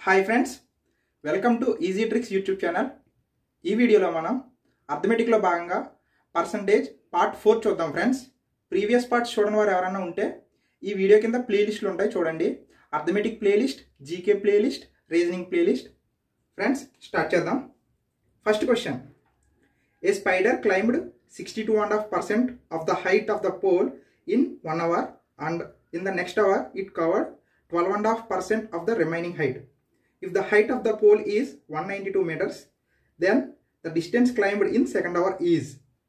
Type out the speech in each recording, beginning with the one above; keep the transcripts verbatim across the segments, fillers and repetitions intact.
Hi friends, welcome to easy tricks YouTube channel. ఈ వీడియోలో మనం అర్థమెటిక్లో భాగంగా పర్సంటేజ్ పార్ట్ ఫోర్ చూద్దాం ఫ్రెండ్స్. ప్రీవియస్ పార్ట్స్ చూడని వారు ఎవరైనా ఉంటే ఈ వీడియో కింద ప్లేలిస్టులు ఉంటాయి, చూడండి. Arithmetic playlist, GK playlist, reasoning playlist. Friends start చేద్దాం. First question, a spider climbed sixty two and half percent of the height of the pole in one hour and in the next hour it covered twelve and half percent of the remaining height. If the height of the pole is one hundred ninety-two meters, then the distance climbed in second hour is.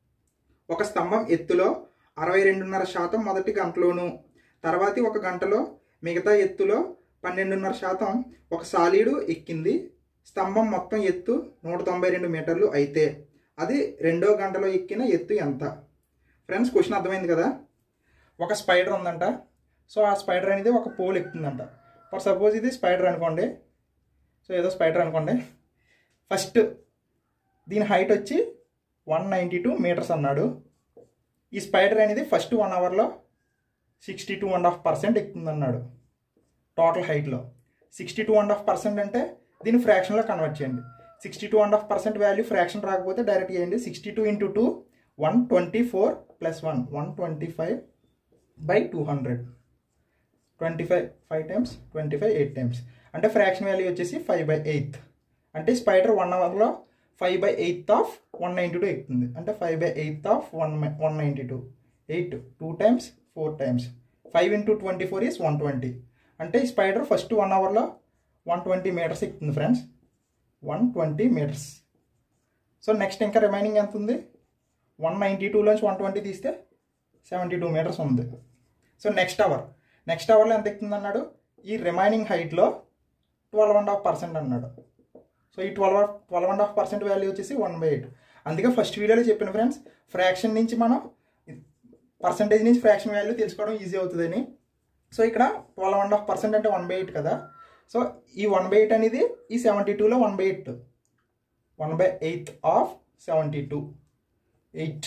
ఒక స్తంభం ఎత్తులో అరవై రెండున్నర శాతం మొదటి గంటలోను, తర్వాతి ఒక గంటలో మిగతా ఎత్తులో పన్నెండున్నర శాతం ఒక సాలీడు ఎక్కింది. స్తంభం మొత్తం ఎత్తు నూట తొంభై రెండు మీటర్లు అయితే అది రెండో గంటలో ఎక్కిన ఎత్తు ఎంత? ఫ్రెండ్స్ క్వశ్చన్ అర్థమైంది కదా. ఒక స్పైడర్ ఉందంట. సో ఆ స్పైడర్ అనేది ఒక పోల్ ఎక్కుతుందంట. ఫర్ సపోజ్ ఇది స్పైడర్ అనుకోండి. సో ఏదో స్పైడర్ అనుకోండి. ఫస్ట్ దీని హైట్ వచ్చి వన్ నైంటీ టూ మీటర్స్ అన్నాడు. ఈ స్పైడర్ అనేది ఫస్ట్ వన్ అవర్లో sixty two and half percent ఎక్కుతుంది అన్నాడు. టోటల్ హైట్లో sixty two and half percent అంటే దీన్ని ఫ్రాక్షన్లో కన్వర్ట్ చేయండి. Sixty two and half percent value fraction రాకపోతే డైరెక్ట్ చేయండి. Sixty two into two one twenty four plus one one twenty five by two hundred twenty five five times twenty five eight times అంటే fraction value వచ్చేసి five by eighth. అంటే spider one అవర్లో five by eighth of one ninety two ఎక్కుతుంది. అంటే five by eighth of one one ninety two eight two times four times five into twenty four is one twenty. అంటే ఈ spider first one అవర్లో one twenty metres ఎక్కుతుంది friends, one twenty metres. So next ఇంకా remaining ఎంత ఉంది? One ninety టూలోంచి one twenty తీస్తే seventy two metres ఉంది. సో నెక్స్ట్ అవర్ నెక్స్ట్ అవర్లో ఎంత ఎక్కుతుంది అన్నాడు? ఈ రిమైనింగ్ హైట్లో ట్వెల్వ్ అండ్ హాఫ్ పర్సెంట్ అన్నాడు. సో ఈ twelve twelve and half percent value వచ్చేసి వన్ బై ఎయిట్. అందుకే ఫస్ట్ వీడియోలో చెప్పిన ఫ్రెండ్స్, ఫ్రాక్షన్ నుంచి మనం పర్సెంటేజ్ నుంచి ఫ్రాక్షన్ వాల్యూ తెలుసుకోవడం ఈజీ అవుతుందని. సో ఇక్కడ ట్వెల్వ్ అండ్ హాఫ్ పర్సెంట్ అంటే వన్ బై ఎయిట్ కదా. సో ఈ వన్ బై ఎయిట్ అనేది ఈ సెవెంటీ టూలో one by eight one by eighth of seventy two eight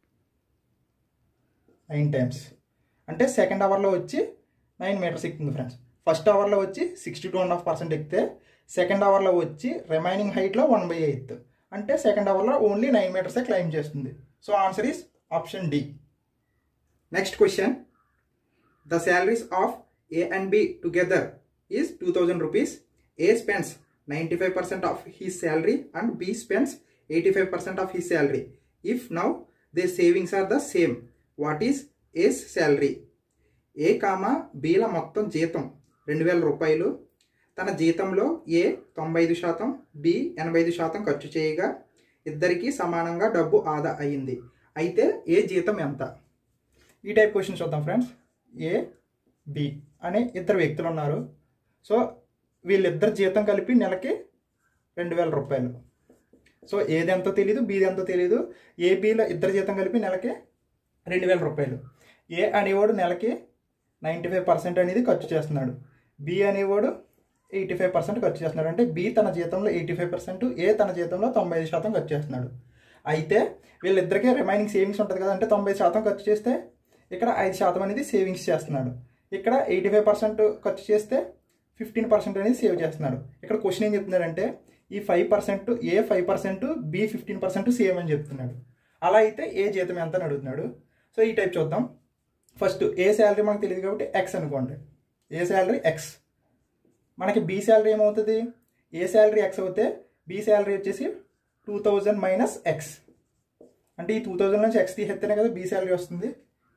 nine times. అంటే సెకండ్ అవర్లో వచ్చి నైన్ మీటర్స్ ఎక్కుతుంది ఫ్రెండ్స్. ఫస్ట్ అవర్లో వచ్చి sixty two and half percent ఎక్కితే సెకండ్ అవర్లో వచ్చి రిమైనింగ్ హైట్లో వన్ బై ఎయిత్ అంటే సెకండ్ అవర్లో ఓన్లీ నైన్ మీటర్సే క్లైమ్ చేస్తుంది. So answer is option D. Next question, the salaries of A and B together is two thousand rupees. A spends ninety five percent of his salary and B spends eighty five percent of his salary. If now they savings are the same, what is A's salary? A comma బీల మొత్తం జీతం రెండు వేల రూపాయలు. తన జీతంలో ఏ తొంభై ఐదు శాతం, బి ఎనభై ఐదు శాతం ఖర్చు చేయగా ఇద్దరికీ సమానంగా డబ్బు ఆదా అయ్యింది. అయితే ఏ జీతం ఎంత? ఈ టైప్ క్వశ్చన్ చూద్దాం ఫ్రెండ్స్. ఏ బి అనే ఇద్దరు వ్యక్తులు ఉన్నారు. సో వీళ్ళిద్దరు జీతం కలిపి నెలకి రెండు వేల రూపాయలు. సో ఏది ఎంతో తెలీదు, బీది ఎంతో తెలీదు. ఏ బిలో ఇద్దరు జీతం కలిపి నెలకి రెండు వేల రూపాయలు. ఏ అనేవాడు నెలకి నైంటీ ఫైవ్ పర్సెంట్ అనేది ఖర్చు చేస్తున్నాడు. బి అనేవాడు ఎయిటీ ఫైవ్ పర్సెంట్ ఖర్చు చేస్తున్నాడు. అంటే బి తన జీతంలో ఎయిటీ ఫైవ్ పర్సెంట్, ఏ తన జీతంలో తొంభై ఐదు శాతం ఖర్చు చేస్తున్నాడు. అయితే వీళ్ళిద్దరికీ రిమైనింగ్ సేవింగ్స్ ఉంటుంది కదా. అంటే తొంభై శాతం ఖర్చు చేస్తే ఇక్కడ ఐదు శాతం అనేది సేవింగ్స్ చేస్తున్నాడు. ఇక్కడ ఎయిటీ ఫైవ్ పర్సెంట్ ఖర్చు చేస్తే ఫిఫ్టీన్ పర్సెంట్ అనేది సేవ్ చేస్తున్నాడు. ఇక్కడ క్వశ్చన్ ఏం చెప్తున్నాడంటే ఈ five percent A five percent B fifteen percent save అని చెప్తున్నాడు. అలా అయితే ఏ జీతం ఎంత అని అడుగుతున్నాడు. సో ఈ టైప్ చూద్దాం. ఫస్ట్ ఏ శాలరీ మనకు తెలియదు కాబట్టి ఎక్స్ అనుకోండి. A salary X. మనకి బి శాలరీ ఏమవుతుంది? ఏ శాలరీ ఎక్స్ అవుతే బి శాలరీ వచ్చేసి టూ థౌజండ్ మైనస్ ఎక్స్. అంటే ఈ టూ థౌజండ్ నుంచి ఎక్స్ తీసేస్తేనే కదా బి శాలరీ వస్తుంది.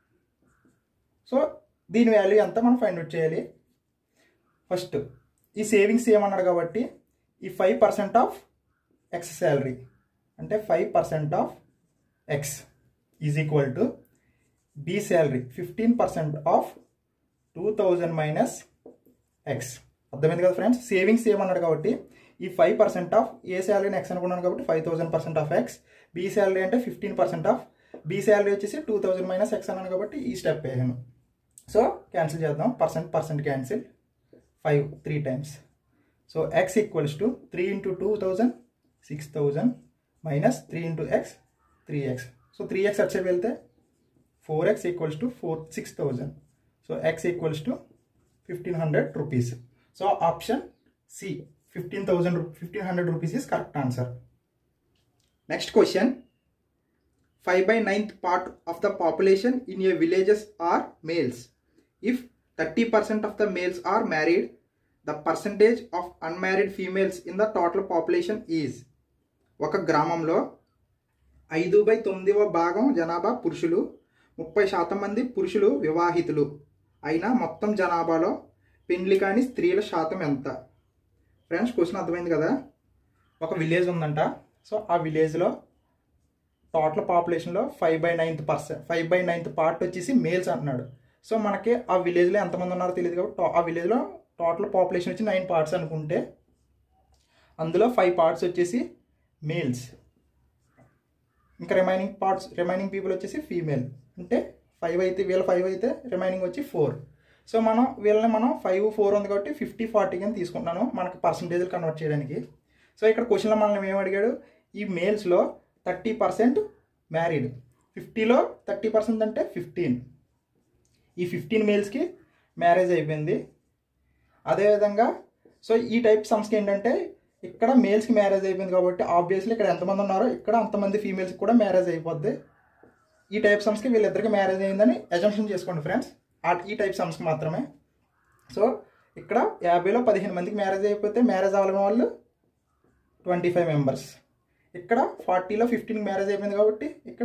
సో దీని వాల్యూ ఎంత మనం ఫైండ్ అవుట్ చేయాలి. ఫస్ట్ ఈ సేవింగ్స్ ఏమన్నాడు కాబట్టి ఈ five percent of X salary అంటే five percent of X is equal to B salary fifteen percent of two thousand minus X. అర్థమైంది కదా ఫ్రెండ్స్. సేవింగ్స్ ఏమన్నాడు కాబట్టి ఈ ఫైవ్ పర్సెంట్ ఆఫ్ ఏ శాలరీని ఎక్స్ అనుకున్నాను కాబట్టి five thousand percent of X. B salary అంటే fifteen percent of B salary వచ్చేసి టూ థౌజండ్ మైనస్ ఎక్స్ అన్నాను కాబట్టి ఈ స్టెప్ వేసాను. సో క్యాన్సిల్ చేద్దాం. Percent percent cancel. Five three times. So X equals to three into two thousand six thousand minus three into X three X. So three X వచ్చే వెళ్తే four X equals to four six thousand. So X equals to fifteen hundred rupees. So option C fifteen thousand fifteen hundred rupees is correct answer. Next question, five by ninth part of the population in a villages are males. If thirty percent of the males are married, the percentage of unmarried females in the total population is. ఒక గ్రామంలో ఐదు by తొమ్మిదవ భాగం జనాభా పురుషులు, ముప్పై శాతం మంది పురుషులు వివాహితులు అయినా మొత్తం జనాభాలో పెండ్లి కాని స్త్రీల శాతం ఎంత? ఫ్రెండ్స్ క్వశ్చన్ అర్థమైంది కదా. ఒక విలేజ్ ఉందంట. సో ఆ విలేజ్లో టోటల్ పాపులేషన్లో five by ninth percent five by ninth part వచ్చేసి మేల్స్ అంటున్నాడు. సో మనకి ఆ విలేజ్లో ఎంతమంది ఉన్నారో తెలియదు కాబట్టి ఆ విలేజ్లో టోటల్ పాపులేషన్ వచ్చి నైన్ పార్ట్స్ అనుకుంటే అందులో ఫైవ్ పార్ట్స్ వచ్చేసి మేల్స్, ఇంకా రిమైనింగ్ పార్ట్స్ రిమైనింగ్ పీపుల్ వచ్చేసి ఫీమేల్. అంటే ఫైవ్ అయితే వీళ్ళ ఫైవ్ అయితే రిమైనింగ్ వచ్చి ఫోర్. సో మనం వీళ్ళని మనం ఫైవ్ ఫోర్ ఉంది కాబట్టి ఫిఫ్టీ ఫార్టీ అని తీసుకుంటున్నాను మనకి పర్సంటేజ్లు కన్వర్ట్ చేయడానికి. సో ఇక్కడ క్వశ్చన్లో మనల్ని ఏం అడిగాడు, ఈ మేల్స్లో థర్టీ పర్సెంట్ మ్యారీడ్, ఫిఫ్టీలో థర్టీ పర్సెంట్ అంటే ఫిఫ్టీన్. ఈ ఫిఫ్టీన్ మేల్స్కి మ్యారేజ్ అయిపోయింది. అదేవిధంగా సో ఈ టైప్ సమ్స్కి ఏంటంటే ఇక్కడ మేల్స్కి మ్యారేజ్ అయిపోయింది కాబట్టి ఆబ్వియస్లీ ఇక్కడ ఎంతమంది ఉన్నారో ఇక్కడ అంతమంది ఫీమేల్స్కి కూడా మ్యారేజ్ అయిపోద్ది. ఈ టైప్ సమ్స్కి వీళ్ళిద్దరికి మ్యారేజ్ అయిందని అజంప్షన్ చేసుకోండి ఫ్రెండ్స్, ఈ టైప్ సమ్స్కి మాత్రమే. సో ఇక్కడ యాభైలో పదిహేను మందికి మ్యారేజ్ అయిపోతే మ్యారేజ్ అవ్వని వాళ్ళు ట్వంటీ ఫైవ్ మెంబర్స్. ఇక్కడ ఫార్టీలో ఫిఫ్టీన్కి మ్యారేజ్ అయిపోయింది కాబట్టి ఇక్కడ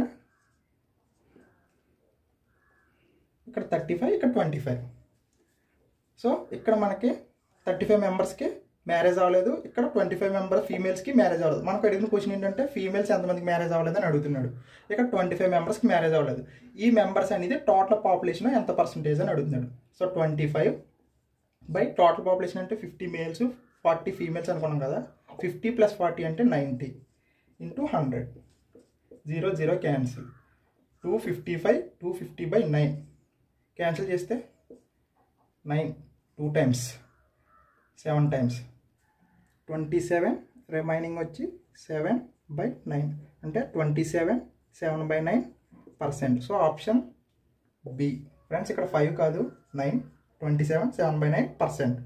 ఇక్కడ థర్టీ ఫైవ్ ఇక్కడ ట్వంటీ ఫైవ్. సో ఇక్కడ మనకి థర్టీ ఫైవ్ మెంబర్స్కి మ్యారేజ్ అవ్వలేదు, ఇక్కడ ట్వంటీ ఫైవ్ మెంబర్ ఫీమేల్స్కి మ్యారేజ్ అవ్వలేదు. మనకు అడిగిన క్వశ్చన్ ఏంటంటే ఫీమేల్స్ ఎంతమందికి మ్యారేజ్ అవ్వలేదు అని అడుగుతున్నాడు. ఇక్కడ ట్వంటీ ఫైవ్ మెంబర్స్కి మ్యారేజ్ అవ్వలేదు. ఈ మెంబర్స్ అనేది టోటల్ పాపులేషన్ ఎంత పర్సంటేజ్ అని అడుగుతున్నాడు. So twenty five by total population అంటే ఫిఫ్టీ మేల్స్ ఫార్టీ ఫీమేల్స్ అనుకున్నాం కదా. ఫిఫ్టీ ప్లస్ ఫార్టీ అంటే ninety into hundred, zero zero cancel, two fifty five two fifty by nine cancel చేస్తే nine two times seven times twenty seven, remaining వచ్చి seven by nine అంటే twenty seven seven by nine percent. So option B friends, ఇక్కడ five కాదు nine, twenty seven seven by nine percent.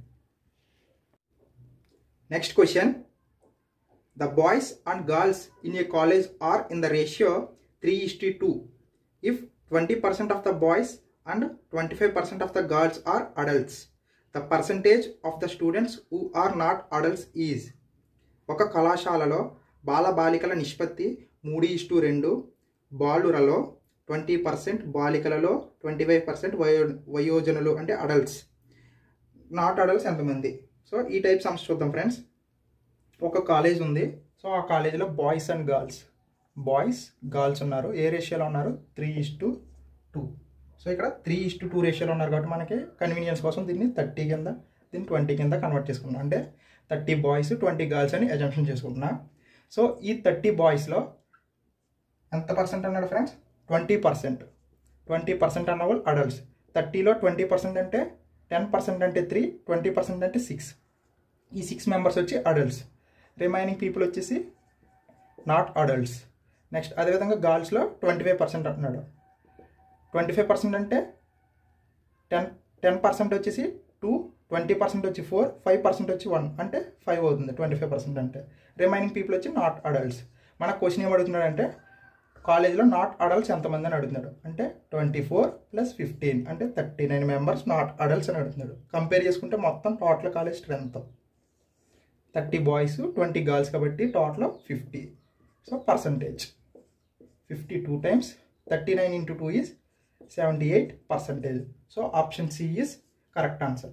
Next question, the boys and girls in a college are in the ratio three is to two. If twenty percent of the boys and twenty-five percent of the girls are adults, the percentage of the students who are not adults is. ఒక కళాశాలలో బాల బాలికల నిష్పత్తి మూడు is to రెండు, బాలురలో twenty percent, బాలికలలో twenty five percent వయో వయోజనులు అంటే అడల్ట్స్, నాట్ అడల్ట్స్ ఎంతమంది. సో ఈ టైప్ సమ్స్ చూద్దాం ఫ్రెండ్స్. ఒక కాలేజ్ ఉంది. సో ఆ కాలేజీలో boys and girls boys girls ఉన్నారు. ఏ రేషియోలో ఉన్నారు? Three is to two. So ఇక్కడ త్రీ ఇస్ టు టూ రేషియోలో ఉన్నారు కాబట్టి మనకి కన్వీనియన్స్ కోసం దీన్ని థర్టీ కింద దీన్ని ట్వంటీ కింద కన్వర్ట్ చేసుకున్నాం. అంటే థర్టీ బాయ్స్ ట్వంటీ గర్ల్స్ అని అజంప్షన్ చేసుకుంటున్నా. సో ఈ థర్టీ బాయ్స్లో ఎంత పర్సెంట్ అన్నాడు friends? Twenty percent twenty percent అన్న వాళ్ళు అడల్ట్స్. థర్టీలో ట్వంటీ పర్సెంట్ అంటే టెన్ పర్సెంట్ అంటే త్రీ, ట్వంటీ పర్సెంట్ అంటే సిక్స్. ఈ సిక్స్ మెంబర్స్ వచ్చి అడల్ట్స్. రిమైనింగ్ పీపుల్ వచ్చేసి నాట్ అడల్ట్స్. నెక్స్ట్ అదేవిధంగా గర్ల్స్లో ట్వంటీ ఫైవ్ పర్సెంట్ అంటున్నాడు. ట్వంటీ ఫైవ్ పర్సెంట్ అంటే టెన్ టెన్ పర్సెంట్ వచ్చేసి టూ, ట్వంటీ పర్సెంట్ వచ్చి ఫోర్, ఫైవ్ పర్సెంట్ వచ్చి వన్ అంటే ఫైవ్ అవుతుంది ట్వంటీ ఫైవ్ పర్సెంట్ అంటే. రిమైనింగ్ పీపుల్ వచ్చి నాట్ అడల్ట్స్. మన క్వశ్చన్ ఏం అడుగుతున్నాడు అంటే కాలేజ్లో నాట్ అడల్ట్స్ ఎంతమంది అని అడుగుతున్నాడు. అంటే ట్వంటీ ఫోర్ ప్లస్ ఫిఫ్టీన్ అంటే thirty nine members not adults అని అడుగుతున్నాడు. కంపేర్ చేసుకుంటే మొత్తం total college strength thirty boys twenty girls కాబట్టి total fifty. So percentage fifty two times thirty nine into two is seventy eight percentage. So option C is correct answer.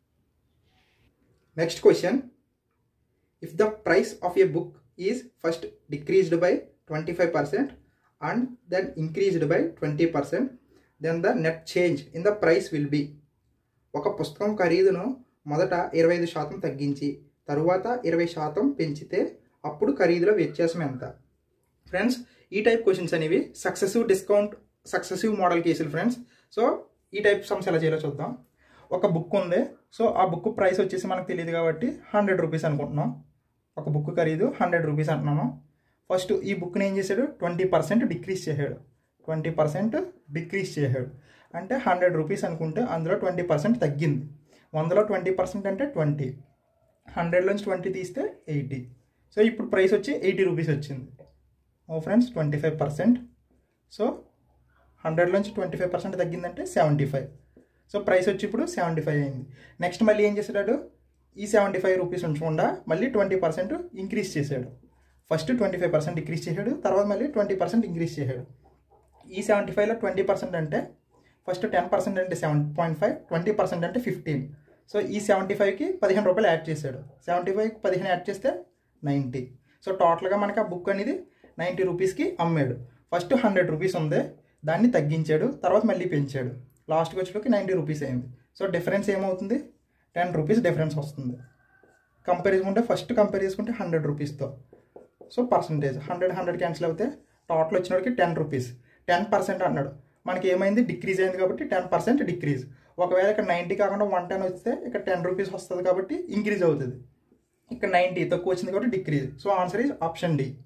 Next question, if the price of a book is first decreased by twenty five percent and then increased by twenty percent then the net change in the price will be. ఒక పుస్తకం ఖరీదును మొదట ఇరవై ఐదు శాతం తగ్గించి తరువాత ఇరవై శాతం పెంచితే అప్పుడు ఖరీదులో వ్యత్యాసం ఎంత? ఫ్రెండ్స్ ఈ టైప్ క్వశ్చన్స్ అనేవి సక్సెసివ్ డిస్కౌంట్ సక్సెసివ్ మోడల్ కేసులు ఫ్రెండ్స్. సో ఈ టైప్ సమ్స్ ఎలా చేయాలో చూద్దాం. ఒక బుక్ ఉంది. సో ఆ బుక్ ప్రైస్ వచ్చేసి మనకు తెలియదు కాబట్టి హండ్రెడ్ రూపీస్ అనుకుంటున్నాం. ఒక బుక్ ఖరీదు హండ్రెడ్ రూపీస్ అంటున్నాను. ఫస్ట్ ఈ బుక్ని ఏం చేశాడు? ట్వంటీ పర్సెంట్ డిక్రీజ్ చేశాడు. ట్వంటీ పర్సెంట్ డిక్రీజ్ చేశాడు అంటే హండ్రెడ్ రూపీస్ అనుకుంటే అందులో ట్వంటీ పర్సెంట్ తగ్గింది. వందలో ట్వంటీ పర్సెంట్ అంటే ట్వంటీ. హండ్రెడ్లోంచి ట్వంటీ తీస్తే ఎయిటీ. సో ఇప్పుడు ప్రైస్ వచ్చి ఎయిటీ రూపీస్ వచ్చింది. Oh friends twenty five percent. So హండ్రెడ్లోంచి ట్వంటీ ఫైవ్ పర్సెంట్ తగ్గిందంటే సెవెంటీ ఫైవ్. సో ప్రైస్ వచ్చి ఇప్పుడు సెవెంటీ ఫైవ్ అయింది. నెక్స్ట్ మళ్ళీ ఏం చేశాడు, ఈ సెవెంటీ ఫైవ్ రూపీస్ ఉంచకుండా మళ్ళీ ట్వంటీ పర్సెంట్ ఇంక్రీజ్ చేశాడు. First twenty five percent decrease చేశాడు, తర్వాత మళ్ళీ ట్వంటీ పర్సెంట్ ఇంక్రీజ్ చేశాడు. ఈ సెవెంటీ ఫైవ్లో ట్వంటీ పర్సెంట్ అంటే ఫస్ట్ టెన్ పర్సెంట్ అంటే seven point five, twenty percent అంటే ఫిఫ్టీన్. సో ఈ సెవెంటీ ఫైవ్కి పదిహేను రూపాయలు యాడ్ చేశాడు. సెవెంటీ ఫైవ్కి పదిహేను యాడ్ చేస్తే నైంటీ. సో టోటల్గా మనకి ఆ బుక్ అనేది నైంటీ రూపీస్కి అమ్మాడు. ఫస్ట్ హండ్రెడ్ రూపీస్ ఉంది, దాన్ని తగ్గించాడు, తర్వాత మళ్ళీ పెంచాడు. లాస్ట్కి వచ్చేలోకి నైంటీ రూపీస్ అయింది. సో డిఫరెన్స్ ఏమవుతుంది, టెన్ రూపీస్ డిఫరెన్స్ వస్తుంది. కంపేర్ చేసుకుంటే ఫస్ట్ కంపేర్ చేసుకుంటే హండ్రెడ్ రూపీస్తో. So percentage hundred hundred cancel అవుతే టోటల్ వచ్చినోడికి టెన్ రూపీస్. టెన్ పర్సెంట్ అన్నాడు, మనకి ఏమైంది డిక్రీజ్ అయింది కాబట్టి టెన్ పర్సెంట్ డిక్రీజ్. ఒకవేళ ఇక్కడ నైంటీ కాకుండా వన్ టెన్ వస్తే ఇక్కడ టెన్ రూపీస్ వస్తుంది కాబట్టి ఇంక్రీజ్ అవుతుంది. ఇక్కడ నైంటీ తక్కువ వచ్చింది కాబట్టి decrease. So answer is option D.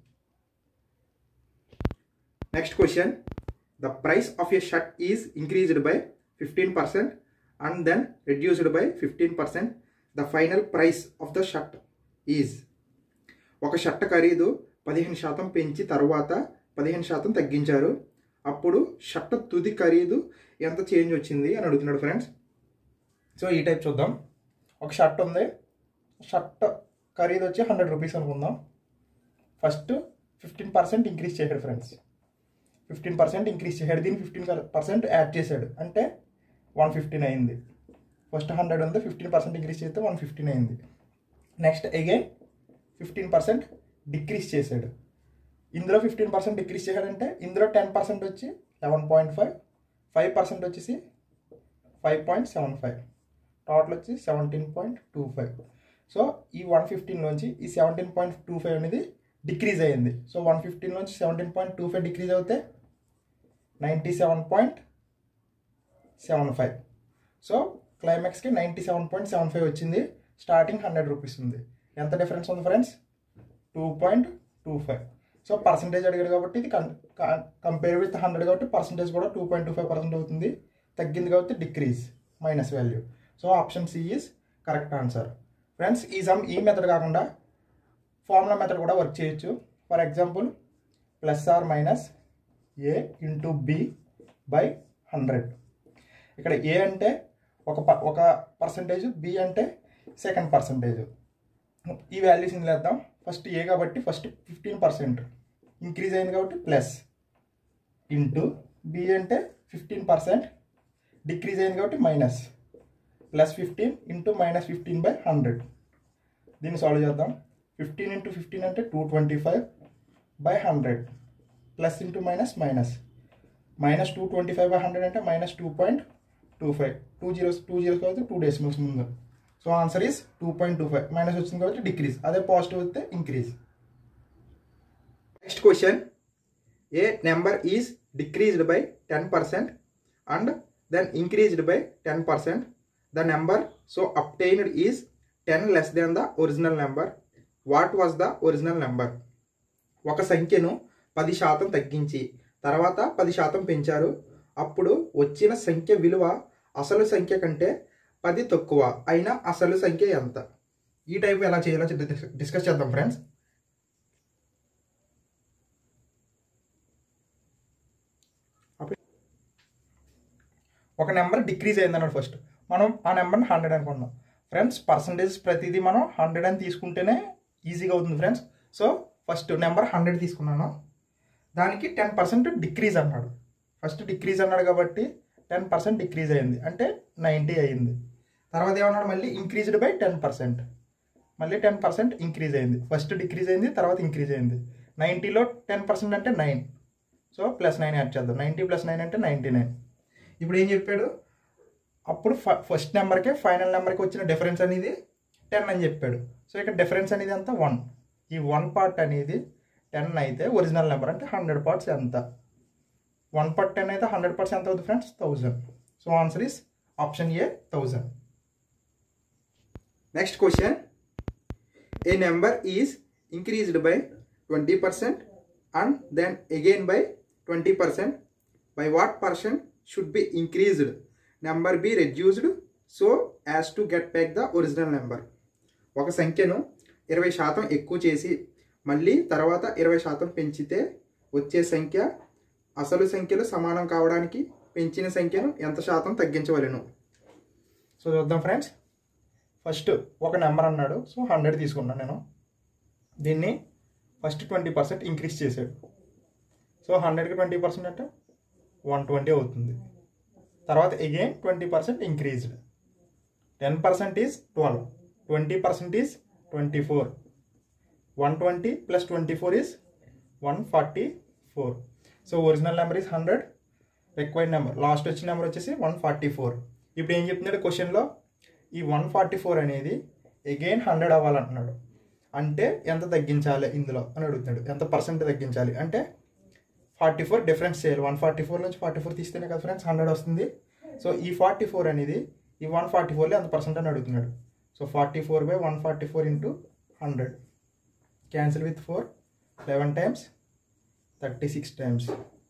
Next question, the price of a shirt is increased by fifteen percent and then reduced by fifteen percent. The final price of the shirt is. ఒక shirt ఖరీదు పదిహేను శాతం పెంచి తర్వాత పదిహేను శాతం తగ్గించారు. అప్పుడు షర్ట్ తుది ఖరీదు ఎంత చేంజ్ వచ్చింది అని అడుగుతున్నాడు ఫ్రెండ్స్. సో ఈ టైప్ చూద్దాం. ఒక షర్ట్ ఉంది, షర్ట్ ఖరీదు వచ్చి హండ్రెడ్ రూపీస్ అనుకుందాం. ఫస్ట్ ఫిఫ్టీన్ పర్సెంట్ ఇంక్రీజ్ చేశాడు ఫ్రెండ్స్. ఫిఫ్టీన్ పర్సెంట్ ఇంక్రీజ్ చేశాడు, దీన్ని ఫిఫ్టీన్ పర్సెంట్ యాడ్ చేశాడు అంటే వన్ ఫిఫ్టీన్ అయింది. ఫస్ట్ హండ్రెడ్ ఉంది, ఫిఫ్టీన్ పర్సెంట్ ఇంక్రీజ్ చేస్తే వన్ ఫిఫ్టీన్ అయింది. Next again fifteen percent decrease చేశాడు. ఇందులో ఫిఫ్టీన్ పర్సెంట్ డిక్రీజ్ చేశాడంటే ఇందులో టెన్ పర్సెంట్ వచ్చి eleven point five, five percent వచ్చేసి five point seven five, total వచ్చి seventeen point two five. So ఈ వన్ ఫిఫ్టీన్లోంచి ఈ సెవెంటీన్ పాయింట్ టూ ఫైవ్ అనేది డిక్రీజ్ అయ్యింది. సో వన్ ఫిఫ్టీన్లోంచి seventeen point two five decrease అవుతే ninety seven point seven five. So క్లైమాక్స్కి ninety seven point seven five వచ్చింది. Starting hundred rupees ఉంది. ఎంత డిఫరెన్స్ ఉంది friends, two point two five. So percentage అడిగాడు కాబట్టి ఇది కంపేర్ విత్ హండ్రెడ్ కాబట్టి పర్సంటేజ్ కూడా two point two five percent అవుతుంది. తగ్గింది కాబట్టి decrease, minus value. So option C is correct answer. Friends ఈ సమ్ ఈ మెథడ్ కాకుండా ఫార్ములా మెథడ్ కూడా వర్క్ చేయొచ్చు. For example plus or minus A into B by hundred. ఇక్కడ ఏ అంటే ఒక ఒక పర్సంటేజ్, బి అంటే సెకండ్ పర్సంటేజ్. ఈ వాల్యూస్ ఇందులో వేద్దాం. ఫస్ట్ ఏ కాబట్టి ఫస్ట్ ఫిఫ్టీన్ పర్సెంట్ ఇంక్రీజ్ అయింది కాబట్టి ప్లస్, ఇంటూ బి అంటే ఫిఫ్టీన్ పర్సెంట్ డిక్రీజ్ అయింది కాబట్టి minus, plus fifteen into minus fifteen by hundred. దీన్ని సాల్వ్ చేద్దాం. ఫిఫ్టీన్ ఇంటూ ఫిఫ్టీన్ అంటే two twenty five by hundred, plus into minus minus, minus two twenty five by hundred అంటే minus two point two five. Two zeros two zeros కాబట్టి two decimals ముందు. So answer is two point two five. Minus వచ్చింది కాబట్టి decrease, అదే positive వస్తే increase. Next question, a number is decreased by ten percent and then increased by ten percent. The number so obtained is ten less than the original number. What was the original number? ఒక సంఖ్యను పది శాతం తగ్గించి తర్వాత పది శాతం పెంచారు. అప్పుడు వచ్చిన సంఖ్య విలువ అసలు సంఖ్య కంటే పది తక్కువ అయిన అసలు సంఖ్య ఎంత? ఈ టైప్ ఎలా చేయాలో డిస్కస్ చేద్దాం ఫ్రెండ్స్. ఒక నెంబర్ డిక్రీజ్ అయిందన్నాడు. ఫస్ట్ మనం ఆ నెంబర్ని హండ్రెడ్ అనుకున్నాం ఫ్రెండ్స్. పర్సంటేజ్ ప్రతిదీ మనం హండ్రెడ్ అని తీసుకుంటేనే ఈజీగా అవుతుంది friends. So first number hundred తీసుకున్నాను, దానికి టెన్ పర్సెంట్ డిక్రీజ్ అన్నాడు. ఫస్ట్ డిక్రీజ్ అన్నాడు కాబట్టి టెన్ పర్సెంట్ డిక్రీజ్ అయింది అంటే నైంటీ అయింది. తర్వాత ఏమన్నాడు, మళ్ళీ ఇంక్రీజ్డ్ బై టెన్ పర్సెంట్, మళ్ళీ టెన్ పర్సెంట్ ఇంక్రీజ్ అయింది. ఫస్ట్ డిక్రీజ్ అయింది, తర్వాత ఇంక్రీజ్ అయింది. నైంటీలో టెన్ పర్సెంట్ అంటే nine. So plus nine add చేద్దాం. నైంటీ ప్లస్ నైన్ అంటే నైంటీ నైన్. ఇప్పుడు ఏం చెప్పాడు, అప్పుడు ఫ ఫస్ట్ నెంబర్కి ఫైనల్ నెంబర్కి వచ్చిన డిఫరెన్స్ అనేది టెన్ అని చెప్పాడు. సో ఇక్కడ డిఫరెన్స్ అనేది ఎంత, వన్. ఈ వన్ పార్ట్ అనేది టెన్ అయితే ఒరిజినల్ నెంబర్ అంటే హండ్రెడ్ పార్ట్స్ ఎంత? వన్ పార్ట్ టెన్ అయితే హండ్రెడ్ పార్ట్స్ ఎంత అవుతుంది friends? Thousand. So answer is option A, thousand. Next question, a number is increased by twenty percent and then again by twenty percent. By what percent should be increased? Number be reduced so as to get back the original number. ఒక సంఖ్యను ఇరవై శాతం ఎక్కువ చేసి మళ్ళీ తర్వాత ఇరవై శాతం పెంచితే వచ్చే సంఖ్య అసలు సంఖ్యలు సమానం కావడానికి పెంచిన సంఖ్యను ఎంత శాతం తగ్గించవలెను? సో చూద్దాం ఫ్రెండ్స్. ఫస్ట్ ఒక నెంబర్ అన్నాడు, సో హండ్రెడ్ తీసుకున్నాను నేను. దీన్ని ఫస్ట్ ట్వంటీ పర్సెంట్ ఇంక్రీజ్ చేశాడు. సో హండ్రెడ్కి ట్వంటీ పర్సెంట్ అంటే వన్ ట్వంటీ అవుతుంది. తర్వాత again twenty percent increased. Ten percent is twelve, twenty percent is twenty four, one twenty plus twenty four is one forty four. So original number is hundred, required number last వచ్చిన number వచ్చేసి one forty four. ఇప్పుడు ఏం చెప్తున్నాడు క్వశ్చన్లో, ఈ one forty four అనేది again hundred అవ్వాలంటున్నాడు. అంటే ఎంత తగ్గించాలి ఇందులో అని అడుగుతున్నాడు. ఎంత పర్సెంట్ తగ్గించాలి అంటే ఫార్టీ ఫోర్ డిఫరెన్స్ చేయాలి. వన్ ఫార్టీ ఫోర్ నుంచి ఫార్టీ ఫోర్ తీస్తేనే కదా ఫ్రెండ్స్ హండ్రెడ్ వస్తుంది. సో ఈ ఫార్టీ ఫోర్ అనేది ఈ వన్ ఫార్టీ ఫోర్లో ఎంత పర్సెంట్ అని అడుగుతున్నాడు. So forty four by one forty four into hundred, cancel with four, eleven times, thirty six times,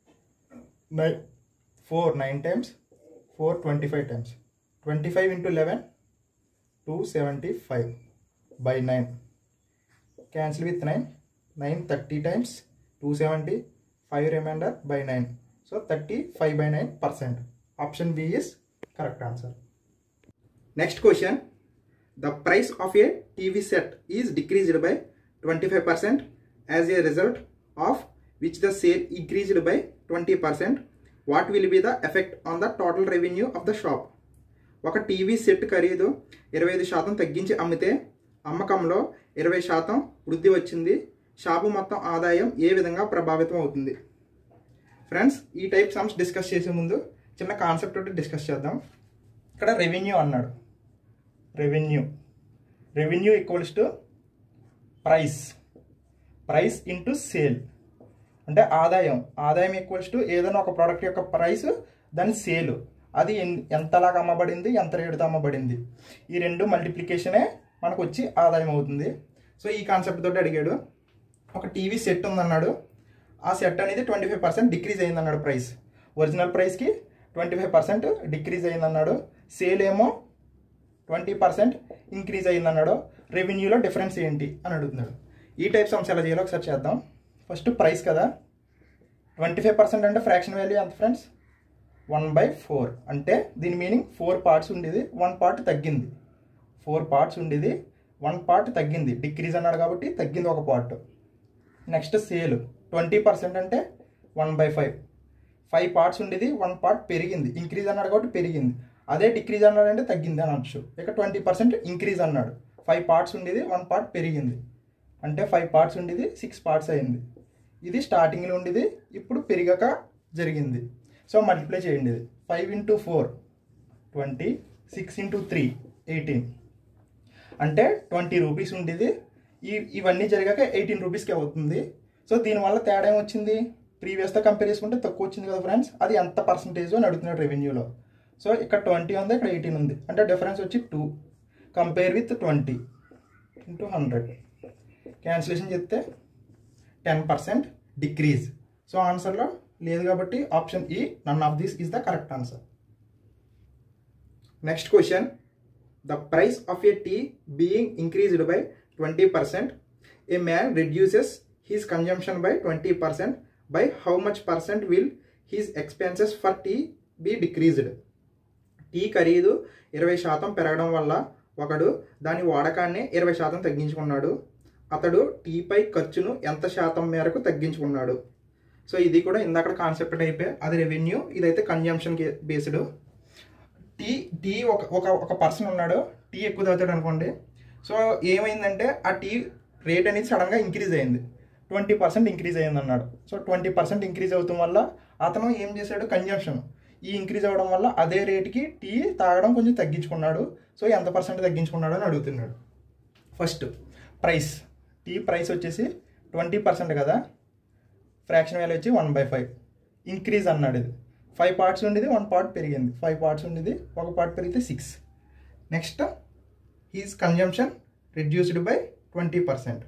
nine four nine times, four twenty five times, twenty five into eleven two seventy five by nine, cancel with nine, nine thirty times, two seventy, five reminder by nine. So thirty five by nine percent. Option B is correct answer. Next question, the price of a TV set is decreased by twenty five percent as a result of which the sale increased by twenty percent. What will be the effect on the total revenue of the shop? ఒక TV set ఖరీదు ఇరవై ఐదు శాతం తగ్గించి అమ్మితే అమ్మకంలో ఇరవై శాతం వృద్ధి వచ్చింది. షాపు మొత్తం ఆదాయం ఏ విధంగా ప్రభావితం అవుతుంది? ఫ్రెండ్స్, ఈ టైప్ సమ్స్ డిస్కస్ చేసే ముందు చిన్న కాన్సెప్ట్ ఒకటి డిస్కస్ చేద్దాం. ఇక్కడ రెవెన్యూ అన్నాడు. Revenue revenue equals to price, price into sale. అంటే ఆదాయం, ఆదాయం ఈక్వల్స్ టు ఏదైనా ఒక ప్రోడక్ట్ యొక్క ప్రైస్, దాని సేల్, అది ఎంతలాగా అమ్మబడింది, ఎంత రేటుతో అమ్మబడింది. ఈ రెండు మల్టిప్లికేషనే మనకు వచ్చి ఆదాయం అవుతుంది. సో ఈ కాన్సెప్ట్ తోటి అడిగాడు. ఒక టీవీ సెట్ ఉందన్నాడు. ఆ సెట్ అనేది ట్వంటీ ఫైవ్ పర్సెంట్ డిక్రీజ్ అయిందన్నాడు ప్రైస్. ఒరిజినల్ ప్రైస్కి ట్వంటీ ఫైవ్ పర్సెంట్ డిక్రీజ్ అయిందన్నాడు. సేల్ ఏమో ట్వంటీ పర్సెంట్ ఇంక్రీజ్ అయిందన్నాడు. రెవెన్యూలో డిఫరెన్స్ ఏంటి అని అడుగుతున్నాడు. ఈ టైప్ సమ్స్ ఎలా చేయాలో ఒకసారి చేద్దాం. ఫస్ట్ ప్రైస్ కదా, ట్వంటీ ఫైవ్ పర్సెంట్ అంటే ఫ్రాక్షన్ వాల్యూ ఎంత ఫ్రెండ్స్? One by four. అంటే దీని మీనింగ్ ఫోర్ పార్ట్స్ ఉండేది, వన్ పార్ట్ తగ్గింది. ఫోర్ పార్ట్స్ ఉండేది, వన్ పార్ట్ తగ్గింది. డిక్రీజ్ అన్నాడు కాబట్టి తగ్గింది ఒక part. Next sale twenty percent అంటే one by five. Five parts ఉండేది, వన్ పార్ట్ పెరిగింది. ఇంక్రీజ్ అన్నాడు కాబట్టి పెరిగింది. అదే డిక్రీజ్ అన్నాడు అంటే తగ్గింది అనొచ్చు. ఇక ట్వంటీ పర్సెంట్ ఇంక్రీజ్ అన్నాడు. ఫైవ్ పార్ట్స్ ఉండేది, వన్ పార్ట్ పెరిగింది. అంటే ఫైవ్ పార్ట్స్ ఉండేది, సిక్స్ పార్ట్స్ అయింది. ఇది స్టార్టింగ్లో ఉండేది, ఇప్పుడు పెరిగాక జరిగింది. సో మల్టిప్లై చేయండి. ఇది five into four twenty, six into three eighteen. అంటే ట్వంటీ రూపీస్ ఉండేది, ఈ ఇవన్నీ జరిగాక ఎయిటీన్ రూపీస్కి అవుతుంది. సో దీనివల్ల తేడా ఏమొచ్చింది? ప్రీవియస్తో కంపేర్ చేసుకుంటే తక్కువ వచ్చింది కదా ఫ్రెండ్స్. అది ఎంత పర్సంటేజ్ అని అడుగుతున్నాడు రెవెన్యూలో. సో ఇక్కడ ట్వంటీ ఉంది, ఇక్కడ ఎయిటీన్ ఉంది. అంటే డిఫరెన్స్ వచ్చి two. Compare with twenty into hundred, cancellation చేస్తే టెన్ పర్సెంట్ డిక్రీజ్. సో ఆన్సర్లో లేదు కాబట్టి option E, none of this is the correct answer. Next question, the price of a tea being increased by twenty percent, a man reduces his consumption by twenty percent. By how much percent will his expenses for tea be decreased? Tea ఖరీదు ఇరవై శాతం పెరగడం వల్ల ఒకడు దాని వాడకాన్ని ఇరవై శాతం తగ్గించుకున్నాడు. అతడు టీపై ఖర్చును ఎంత శాతం మేరకు తగ్గించుకున్నాడు? సో ఇది కూడా ఇందాక కాన్సెప్ట్ టైపే. అది రెవెన్యూ, ఇదైతే కన్జంప్షన్ బేస్డ్. టీ టీ ఒక ఒక ఒక పర్సన్ ఉన్నాడు, టీ ఎక్కువ తాగుతాడు అనుకోండి. సో ఏమైందంటే ఆ టీ రేట్ అనేది సడన్గా ఇంక్రీజ్ అయింది, ట్వంటీ పర్సెంట్ ఇంక్రీజ్ అయ్యింది అన్నాడు. సో ట్వంటీ పర్సెంట్ ఇంక్రీజ్ అవుతాం వల్ల అతను ఏం చేశాడు? కన్జంప్షన్ ఈ ఇంక్రీజ్ అవ్వడం వల్ల అదే రేట్కి టీ తాగడం కొంచెం తగ్గించుకున్నాడు. సో ఎంత పర్సెంట్ తగ్గించుకున్నాడు అని అడుగుతున్నాడు. ఫస్ట్ ప్రైస్, టీ ప్రైస్ వచ్చేసి ట్వంటీ పర్సెంట్ కదా, ఫ్రాక్షన్ వాల్యూ వచ్చి వన్ బై ఫైవ్. ఇంక్రీజ్ అన్నాడు. ఇది ఫైవ్ పార్ట్స్ ఉండేది, వన్ పార్ట్ పెరిగింది. ఫైవ్ పార్ట్స్ ఉండేది, ఒక పార్ట్ పెరిగితే six. Next his consumption reduced by twenty percent.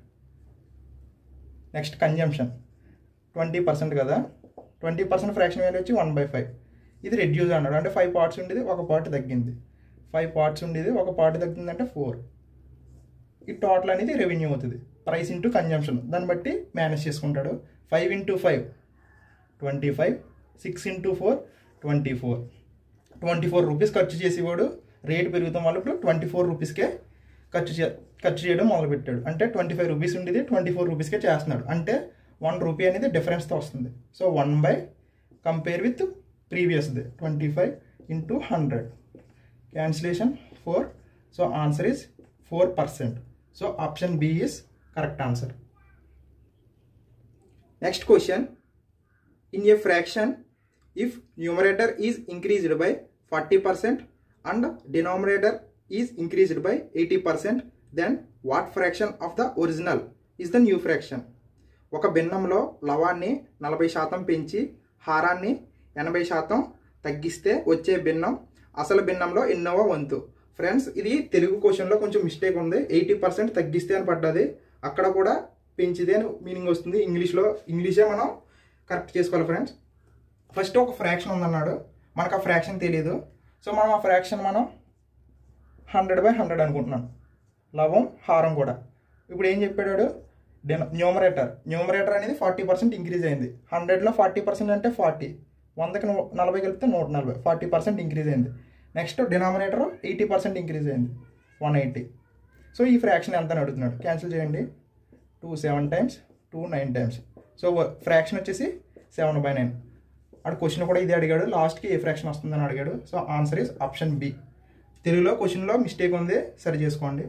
Next consumption twenty percent కదా, ట్వంటీ పర్సెంట్ ఫ్రాక్షన్ వాల్యూ వచ్చి వన్ బై ఫైవ్. ఇది రెడ్యూస్ అన్నాడు. అంటే ఫైవ్ పార్ట్స్ ఉండేది, ఒక పార్ట్ తగ్గింది. ఫైవ్ పార్ట్స్ ఉండేది, ఒక పార్ట్ తగ్గిందంటే ఫోర్. ఈ టోటల్ అనేది రెవెన్యూ అవుతుంది. ప్రైస్ ఇంటూ కన్జంప్షన్ దాన్ని బట్టి మేనేజ్ చేసుకుంటాడు. Five into five twenty five, six into four twenty four twenty four rupees ఖర్చు చేసేవాడు రేటు పెరుగుతాం వల్ల ఇప్పుడు ట్వంటీ ఫోర్ రూపీస్కే ఖర్చు చే ఖర్చు చేయడం మొదలుపెట్టాడు. అంటే ట్వంటీ ఫైవ్ రూపీస్ ఉండేది ట్వంటీ ఫోర్ రూపీస్కే చేస్తున్నాడు. అంటే వన్ రూపీ అనేది డిఫరెన్స్తో వస్తుంది. So one by compare with ప్రీవియస్ది twenty five into hundred cancellation four. So answer is four percent. So option B is correct answer. Next question. In a fraction, if numerator is increased by forty percent and denominator is increased by eighty percent, then what fraction of the original is the new fraction? ఒక భిన్నంలో లవాన్ని నలభై శాతం పెంచి హారాన్ని ఎనభై శాతం తగ్గిస్తే వచ్చే భిన్నం అసలు భిన్నంలో ఎన్నవ వంతు? ఫ్రెండ్స్, ఇది తెలుగు క్వశ్చన్లో కొంచెం మిస్టేక్ ఉంది. ఎయిటీ పర్సెంట్ తగ్గిస్తే అని పడ్డది, అక్కడ కూడా పెంచితే అని మీనింగ్ వస్తుంది. ఇంగ్లీష్లో ఇంగ్లీషే మనం కరెక్ట్ చేసుకోవాలి ఫ్రెండ్స్. ఫస్ట్ ఒక ఫ్రాక్షన్ ఉందన్నాడు, మనకు ఆ ఫ్రాక్షన్ తెలియదు. సో మనం ఆ ఫ్రాక్షన్ మనం హండ్రెడ్ బై హండ్రెడ్ అనుకుంటున్నాం, లవం హారం కూడా. ఇప్పుడు ఏం చెప్పాడు, న్యూమరేటర్ న్యూమరేటర్ అనేది ఫార్టీ పర్సెంట్ ఇంక్రీజ్ అయింది. హండ్రెడ్లో ఫార్టీ పర్సెంట్ అంటే ఫార్టీ, వందకి నలభై కలిపితే నూట నలభై, ఫార్టీ పర్సెంట్ ఇంక్రీజ్ అయింది. Next denominator eighty percent increase అయింది, వన్ ఎయిటీ. సో ఈ ఫ్రాక్షన్ ఎంత అని అడుగుతున్నాడు. క్యాన్సిల్ చేయండి. Two seven times, two nine times. So fraction వచ్చేసి సెవెన్ బై నైన్. అక్కడ క్వశ్చన్ కూడా ఇది అడిగాడు, లాస్ట్కి ఏ ఫ్రాక్షన్ వస్తుందని అడిగాడు. సో ఆన్సర్ ఈజ్ ఆప్షన్ బి. తెలుగులో క్వశ్చన్లో మిస్టేక్ ఉంది, సరి చేసుకోండి.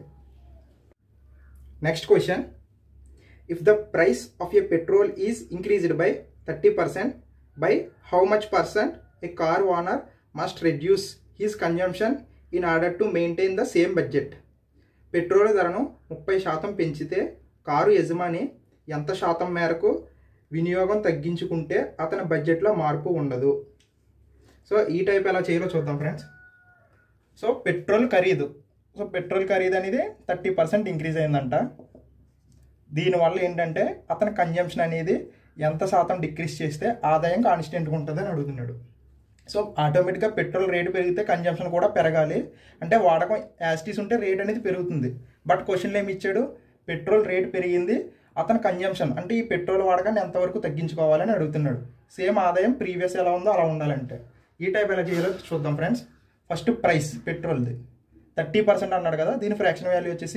Next question. If the price of a petrol is increased by thirty percent, by how much percent a car owner must reduce his consumption in order to maintain the same budget? Petrol ధరను ముప్పై శాతం పెంచితే car యజమాని ఎంత శాతం మేరకు వినియోగం తగ్గించుకుంటే అతని బడ్జెట్లో మార్పు ఉండదు? సో ఈ టైప్ ఎలా చేయాలో చూద్దాం ఫ్రెండ్స్. సో పెట్రోల్ ఖరీదు సో పెట్రోల్ ఖరీదు అనేది థర్టీ పర్సెంట్ ఇంక్రీజ్ అయిందంట. దీనివల్ల ఏంటంటే అతని కన్జంప్షన్ అనేది ఎంత శాతం డిక్రీజ్ చేస్తే ఆదాయం కాన్స్టెంట్గా ఉంటుంది అని అడుగుతున్నాడు. సో ఆటోమేటిక్గా పెట్రోల్ రేటు పెరిగితే కన్జంప్షన్ కూడా పెరగాలి. అంటే వాడకం యాస్టీస్ ఉంటే రేట్ అనేది పెరుగుతుంది. బట్ క్వశ్చన్లో ఏమి ఇచ్చాడు, పెట్రోల్ రేటు పెరిగింది, అతని కన్జంప్షన్ అంటే ఈ పెట్రోల్ వాడకాన్ని ఎంతవరకు తగ్గించుకోవాలని అడుగుతున్నాడు. సేమ్ ఆదాయం ప్రీవియస్ ఎలా ఉందో అలా ఉండాలంటే ఈ టైప్ ఎలా చేయాలో చూద్దాం ఫ్రెండ్స్. ఫస్ట్ ప్రైస్ పెట్రోల్ది థర్టీ పర్సెంట్ అన్నాడు కదా, దీని ఫ్రాక్షన్ వాల్యూ వచ్చేసి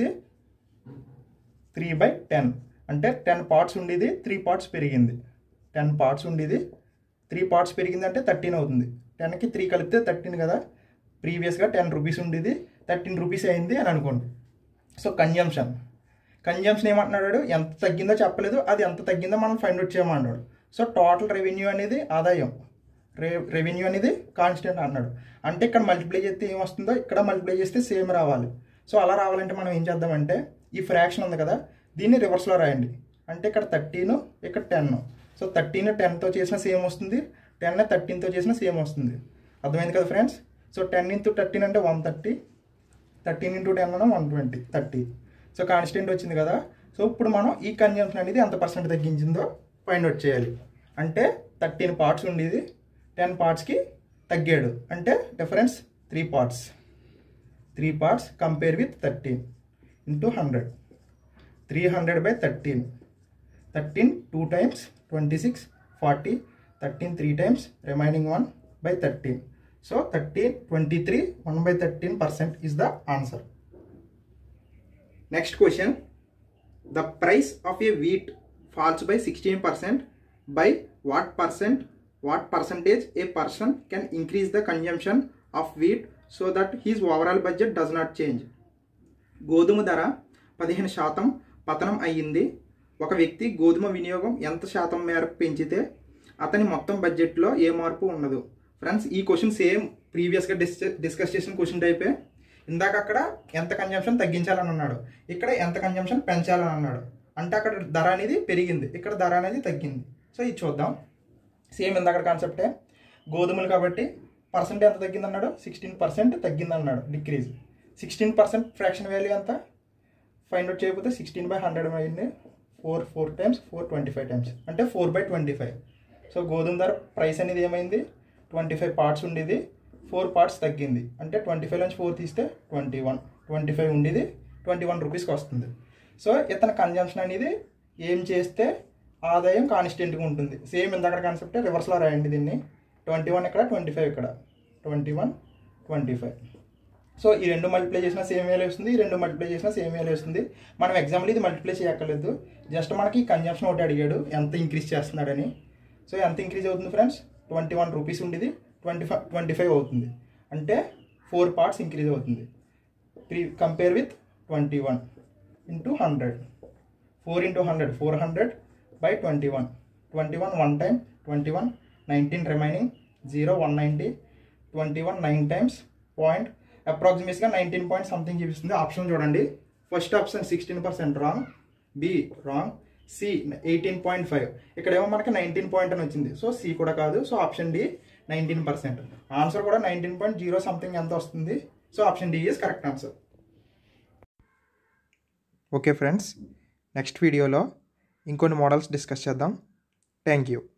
త్రీ బై టెన్. అంటే టెన్ పార్ట్స్ ఉండేది, త్రీ పార్ట్స్ పెరిగింది. టెన్ పార్ట్స్ ఉండేది, త్రీ పార్ట్స్ పెరిగింది అంటే థర్టీన్ అవుతుంది. టెన్కి త్రీ కలిపితే థర్టీన్ కదా, ప్రీవియస్గా టెన్ రూపీస్ ఉండేది, థర్టీన్ రూపీస్ అయింది అని అనుకోండి. సో కన్జంప్షన్ కన్జంప్షన్ ఏమంటున్నాడు, ఎంత తగ్గిందో చెప్పలేదు, అది ఎంత తగ్గిందో మనం ఫైండ్ అవుట్ చేయమన్నాడు. సో టోటల్ రెవెన్యూ అనేది ఆదాయం, రే రెవెన్యూ అనేది కాన్స్టెంట్ అన్నాడు. అంటే ఇక్కడ మల్టిప్లై చేస్తే ఏమొస్తుందో ఇక్కడ మల్టిప్లై చేస్తే సేమ్ రావాలి. సో అలా రావాలంటే మనం ఏం చేద్దామంటే ఈ ఫ్రాక్షన్ ఉంది కదా, దీన్ని రివర్స్లో రాయండి. అంటే ఇక్కడ థర్టీన్, ఇక్కడ టెన్. సో థర్టీన్ టెన్తో చేసిన సేమ్ వస్తుంది, టెన్ థర్టీన్తో చేసిన సేమ్ వస్తుంది. అర్థమైంది కదా friends. So ten into thirteen అంటే one thirty, thirteen into ten అన్న one twenty, thirty. So constant వచ్చింది కదా. సో ఇప్పుడు మనం ఈ కన్జంప్షన్ అనేది ఎంత పర్సెంట్ తగ్గించిందో ఫైండ్ అవుట్ చేయాలి. అంటే థర్టీన్ పార్ట్స్ ఉండేది, టెన్ పార్ట్స్కి తగ్గాడు. అంటే difference three parts three parts compare with thirteen into hundred. Three hundred by thirteen, thirteen two times twenty six, forty, thirteen three times, remaining one by thirteen. So thirteen twenty three, one by thirteen percent is the answer. Next question. The price of a wheat falls by sixteen percent. By what percent, what percentage a person can increase the consumption of wheat so that his overall budget does not change? గోధుమ ధర పదిహేను శాతం పతనం అయ్యింది. ఒక వ్యక్తి గోధుమ వినియోగం ఎంత శాతం మేరకు పెంచితే అతని మొత్తం బడ్జెట్లో ఏ మార్పు ఉండదు? ఫ్రెండ్స్, ఈ క్వశ్చన్ సేమ్ ప్రీవియస్గా డిస్ డిస్కస్ చేసిన క్వశ్చన్ టైపే. ఇందాక అక్కడ ఎంత కన్జంప్షన్ తగ్గించాలని అన్నాడు, ఇక్కడ ఎంత కన్జంప్షన్ పెంచాలని అన్నాడు. అంటే అక్కడ ధర అనేది పెరిగింది, ఇక్కడ ధర అనేది తగ్గింది. సో ఇది చూద్దాం. సేమ్ ఇందాక కాన్సెప్టే, గోధుమలు కాబట్టి పర్సెంట్ ఎంత తగ్గింది అన్నాడు, సిక్స్టీన్ పర్సెంట్ తగ్గింది అన్నాడు, decrease. Sixteen percent fraction value ఎంత ఫైండ్ అవుట్ చేయకపోతే సిక్స్టీన్ బై హండ్రెడ్ అయింది, four four times four twenty five times అంటే four by twenty five. So గోధుమ ధర ప్రైస్ అనేది ఏమైంది, ట్వంటీ ఫైవ్ పార్ట్స్ ఉండేది, ఫోర్ పార్ట్స్ తగ్గింది. అంటే ట్వంటీ ఫైవ్ నుంచి ఫోర్ తీస్తే ట్వంటీ వన్, ట్వంటీ ఫైవ్ ఉండేది, ట్వంటీ వన్ రూపీస్కి వస్తుంది. సో ఇతని కన్జంప్షన్ అనేది ఏం చేస్తే ఆదాయం కాన్స్టెంట్గా ఉంటుంది. సేమ్ ఇందాక కాన్సెప్ట్ రివర్స్లో రాయండి దీన్ని. ట్వంటీ వన్ ఇక్కడ, ట్వంటీ ఫైవ్ ఇక్కడ, twenty one twenty five. So ఈ రెండు మల్టిప్లై చేసినా సేమ్ వాల్యూ వస్తుంది, ఈ రెండు మల్టిప్లై చేసినా సేమ్ వాల్యూ వస్తుంది. మనం ఎగ్జాంపుల్ ఇది మల్టిప్లై చేయక్కర్లేదు, జస్ట్ మనకి కన్జంప్షన్ ఒకటి అడిగాడు ఎంత ఇంక్రీజ్ చేస్తున్నాడని. సో ఎంత ఇంక్రీజ్ అవుతుంది ఫ్రెండ్స్, ట్వంటీ వన్ రూపీస్ ఉండేది ట్వంటీ ఫైవ్ ట్వంటీ ఫైవ్ అవుతుంది, అంటే ఫోర్ పార్ట్స్ ఇంక్రీజ్ అవుతుంది. ప్రీ compare with twenty one into hundred, four into hundred four hundred by twenty one, twenty one one time twenty one, nineteen remaining, zero one ninety, twenty one nine times point అప్రాక్సిమేట్గా nineteen point something చూపిస్తుంది. Option చూడండి, first option sixteen percent wrong, B wrong, C eighteen point five, ఇక్కడేమో మనకి nineteen point అని వచ్చింది. So C కూడా కాదు, so option D nineteen percent. Answer కూడా నైన్టీన్ పాయింట్ జీరో సంథింగ్ ఎంత వస్తుంది. So option D is correct answer. Okay friends, next వీడియోలో ఇంకొన్ని మోడల్స్ డిస్కస్ చేద్దాం. Thank you.